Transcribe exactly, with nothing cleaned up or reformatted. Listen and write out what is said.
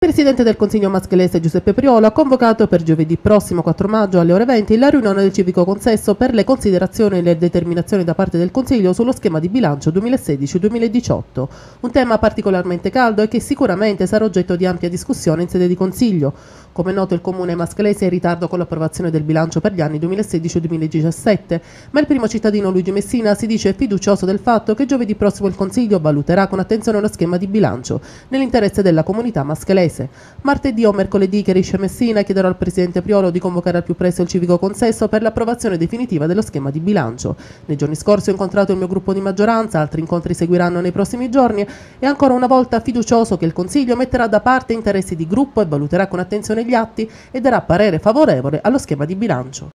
Presidente del Consiglio Maschelese Giuseppe Priolo ha convocato per giovedì prossimo quattro maggio alle ore venti la riunione del civico consesso per le considerazioni e le determinazioni da parte del Consiglio sullo schema di bilancio duemilasedici duemiladiciotto, un tema particolarmente caldo e che sicuramente sarà oggetto di ampia discussione in sede di Consiglio. Come noto, il Comune Maschelese è in ritardo con l'approvazione del bilancio per gli anni duemilasedici duemiladiciassette, ma il primo cittadino Luigi Messina si dice fiducioso del fatto che giovedì prossimo il Consiglio valuterà con attenzione lo schema di bilancio nell'interesse della comunità maschelese. Martedì o mercoledì, chiarisce Messina, chiederò al Presidente Priolo di convocare al più presto il civico consesso per l'approvazione definitiva dello schema di bilancio. Nei giorni scorsi ho incontrato il mio gruppo di maggioranza, altri incontri seguiranno nei prossimi giorni e ancora una volta fiducioso che il Consiglio metterà da parte interessi di gruppo e valuterà con attenzione gli atti e darà parere favorevole allo schema di bilancio.